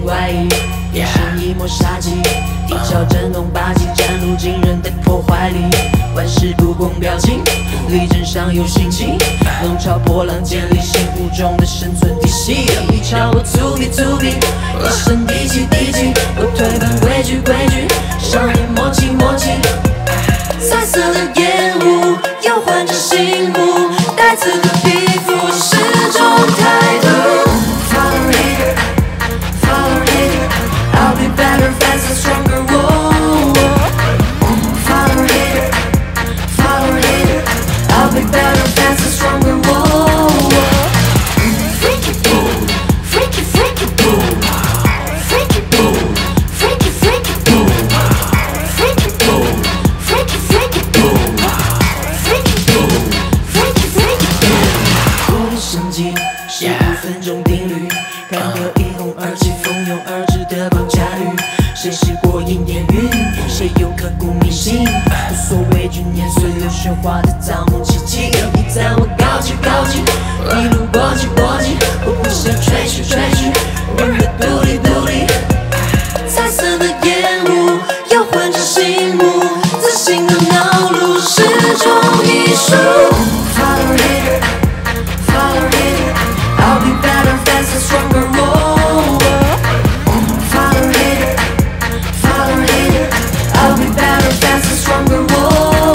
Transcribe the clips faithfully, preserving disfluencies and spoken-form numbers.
怪异，眼神一抹杀机，一招震动霸气，战入惊人的破坏力。万事不共表情，力争上有心机，弄潮破浪建立幸福中的生存体系。一朝我猝地猝地，一声低气低气，我推翻规矩规矩，商业默契默契。彩色的烟雾又换着醒目，带刺的皮肤是种态度。Follow it, follow it, I'll be better, faster, stronger. Whoa, follow it, follow it, I'll be better, faster, stronger. Whoa, freaky boom, freaky freaky boom, freaky boom, freaky freaky boom, freaky boom, freaky freaky boom, freaky boom, freaky freaky boom。我的神经是五分钟定律，看得一哄而起，蜂拥而至的绑架率。谁是过眼烟云？谁有刻骨铭心？无所畏惧，年岁流雪花的造梦奇迹。你赞我高级高级，一路过气过气，我不想吹嘘吹嘘，人的独立独立。彩色的烟雾又换着醒目，自信的脑路是种艺术。Follow it, follow it, I'll be better, faster, stronger. Whoa, follow it, follow it, I'll be better, faster, stronger. Whoa,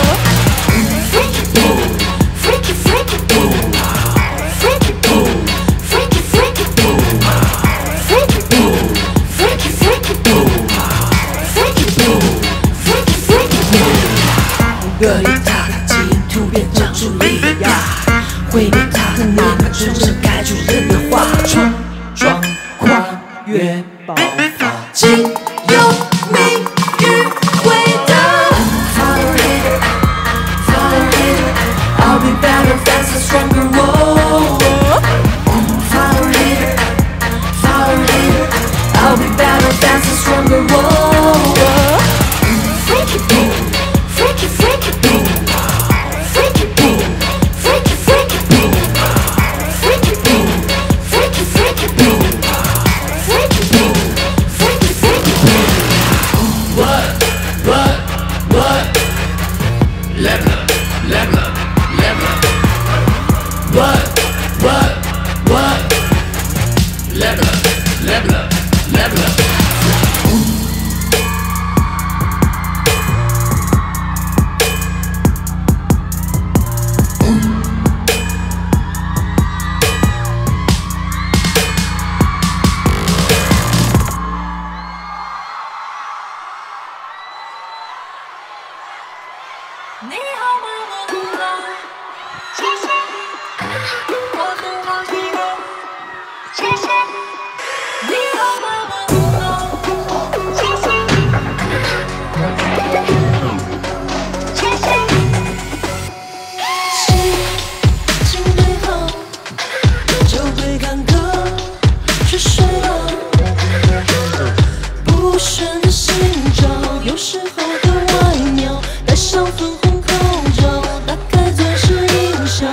freaky boom, freaky freaky boom, freaky boom, freaky freaky boom, freaky boom, freaky freaky boom, freaky boom, freaky freaky boom。隔离他的基因突变长出力呀，毁灭他的你们真正该主人的话，冲撞跨越爆发，仅有命与回答。Follow it, follow it, I'll be better, faster, stronger. Whoa, follow it, follow it, I'll be better, faster, stronger. Whoa, freaky boom, freaky freaky boom, freaky boom, freaky freaky boom, freaky boom, freaky freaky boom, freaky boom, freaky freaky boom。 What what what level up level up level up what what what level up level up level up。 你好吗？我很好，谢谢。我很好，谢谢。谢谢。你好吗？我很好，谢谢。谢谢。心情对好，就会坎坷，去睡了。不顺的心照，有时候的外貌，带上粉红。打开钻石音效，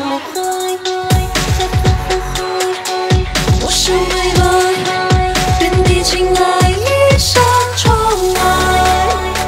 我想未来，遍地情爱一扇窗外，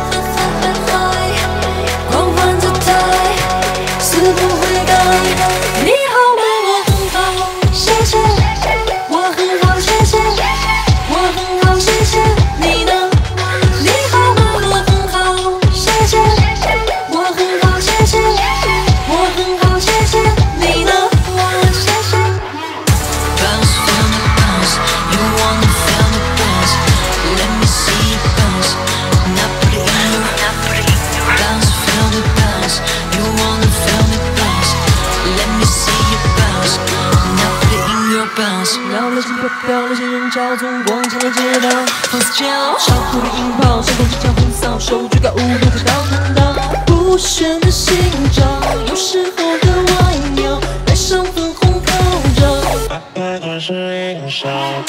狂欢姿态，死不悔改。你好吗？我很好，谢谢。我很好，谢谢。我很好，谢谢。你呢？你好吗？我很好，谢谢。我很好，谢谢。我很好，谢谢。你呢？我谢谢。Bounce, feel me bounce. You wanna feel me bounce? Let me see you bounce. Now put it in your, now put it in your bounce, feel me bounce. You wanna feel me bounce? Let me see you bounce. Now put it in your bounce. 绕了几个漂亮仙人潮，从广场到街道，放肆骄傲，少酷的音炮，身后指甲横扫，手举高舞动着到看到不旋的心照，有时候的外貌，带上粉红口罩，打开钻石音效。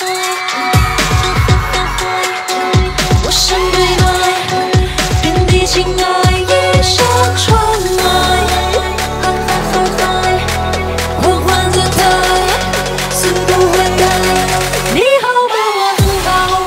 我想未来，遍地情爱一扇窗外，狂欢姿态，死不悔改。你好吗？我很好。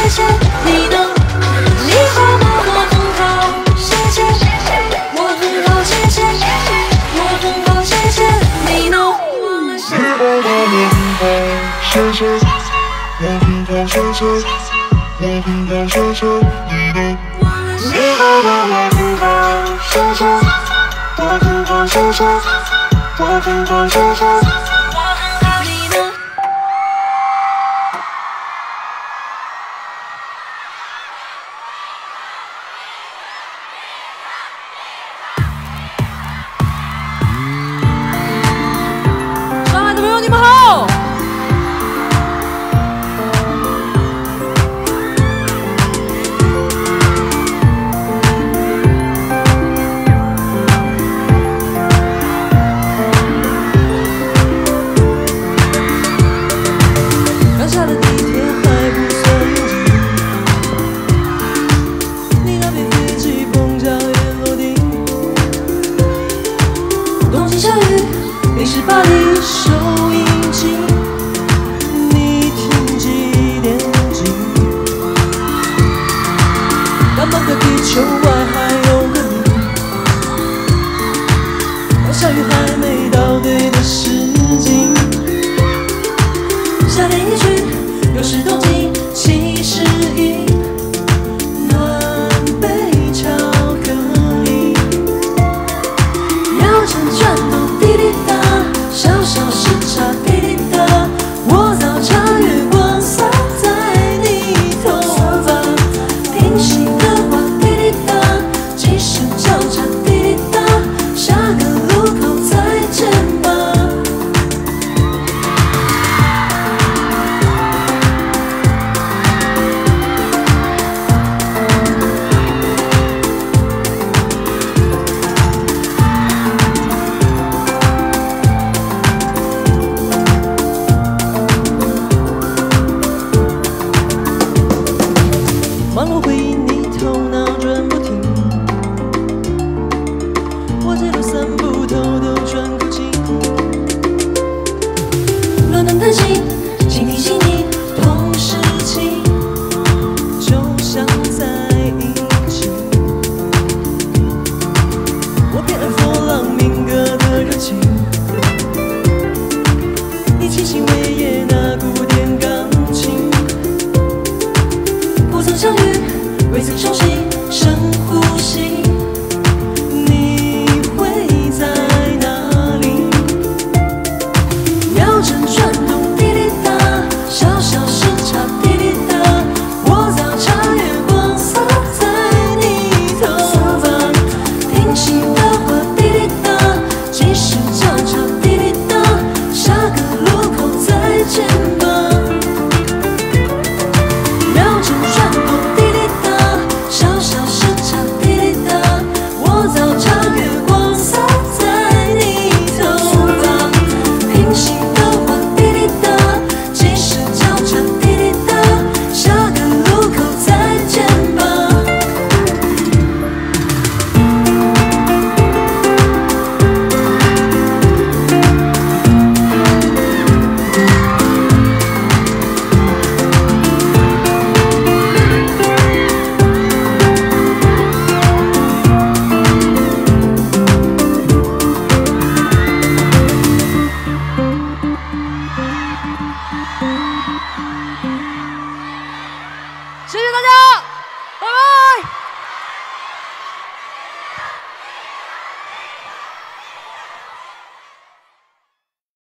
谢谢你呢？你好吗？我很好，谢谢。我很好，谢谢。我很好，谢谢你呢？你好吗？我很好，谢谢。我很好，谢谢。我很好，谢谢你呢？你好吗？我很好，谢谢。我很好，谢谢。我很好，谢谢。我很好，你呢？上海的朋友，你们好！刚下的地铁还不算拥挤，你那边飞机碰巧也落地。东京下雨，你是巴黎收音机，你听几点几？那半个地球外还有个你，当下雨还没到对的时机。夏天一去，又是冬季，七十一，暖杯巧克力，秒针转动滴滴答，小小时差滴滴答，我早茶月光洒在你头发，平行的话滴滴答，几声交叉滴滴答，下个路口再见吧。忙碌回忆，你头脑转不停，我这路散步偷偷喘口气，乱弹弹琴，倾听细腻，同时期，就像在一起。我偏爱佛朗明哥的热情，你清新维也纳古典钢琴。不曾相遇，未曾熟悉。